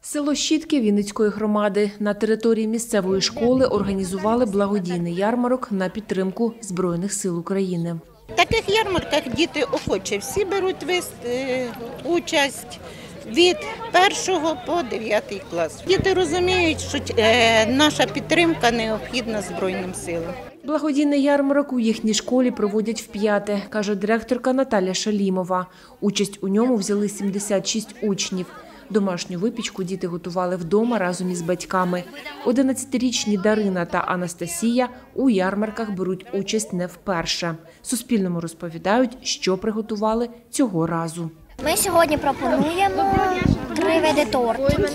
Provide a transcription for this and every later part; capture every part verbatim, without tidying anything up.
Село Щітки Вінницької громади. На території місцевої школи організували благодійний ярмарок на підтримку Збройних сил України. В таких ярмарках діти охоче всі беруть участь від першого по дев'ятий клас. Діти розуміють, що наша підтримка необхідна Збройним силам. Благодійний ярмарок у їхній школі проводять вп'яте, каже директорка Наталя Шалімова. Участь у ньому взяли сімдесят шість учнів. Домашню випічку діти готували вдома разом із батьками. одинадцятирічні Дарина та Анастасія у ярмарках беруть участь не вперше. Суспільному розповідають, що приготували цього разу. Ми сьогодні пропонуємо три види тортиків,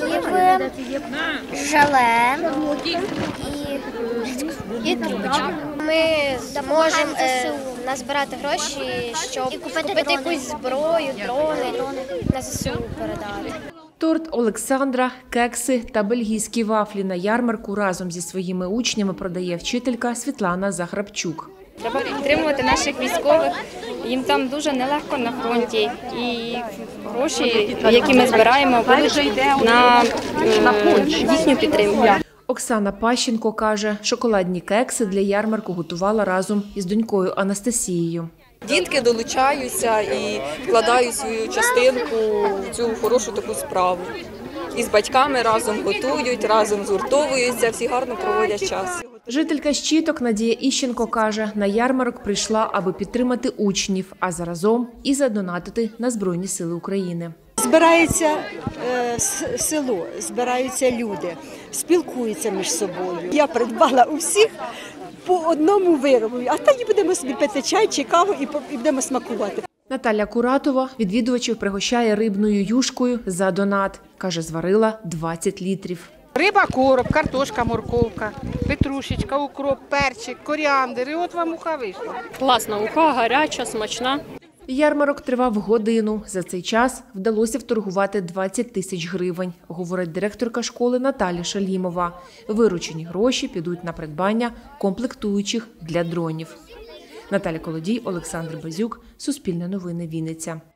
желе і, і трубочки. Ми можемо е, назбирати гроші, щоб купити якусь зброю, дрони, на ЗСУ передати. Торт Олександра, кекси та бельгійські вафлі на ярмарку разом зі своїми учнями продає вчителька Світлана Захрапчук. Треба підтримувати наших військових, їм там дуже нелегко на фронті. І гроші, які ми збираємо, будуть на їхню підтримку. Оксана Пащенко каже, шоколадні кекси для ярмарку готувала разом із донькою Анастасією. Дітки долучаються і вкладають свою частинку в цю хорошу таку справу. І з батьками разом готують, разом згуртовуються, всі гарно проводять час. Жителька Щіток Надія Іщенко каже, на ярмарок прийшла, аби підтримати учнів, а заразом і задонатити на Збройні сили України. Збирається е, село, збираються люди, спілкуються між собою. Я придбала у всіх по одному виробу, а тоді будемо собі пити чай чи каву і будемо смакувати. Наталя Куратова відвідувачів пригощає рибною юшкою за донат. Каже, зварила двадцять літрів. Риба, короб, картошка, морковка, петрушечка, укроп, перчик, коріандр. І от вам уха вийшла. Класна уха, гаряча, смачна. Ярмарок тривав годину. За цей час вдалося вторгувати двадцять тисяч гривень, говорить директорка школи Наталя Шалімова. Виручені гроші підуть на придбання комплектуючих для дронів. Наталя Колодій, Олександр Базюк, Суспільне новини, Вінниця.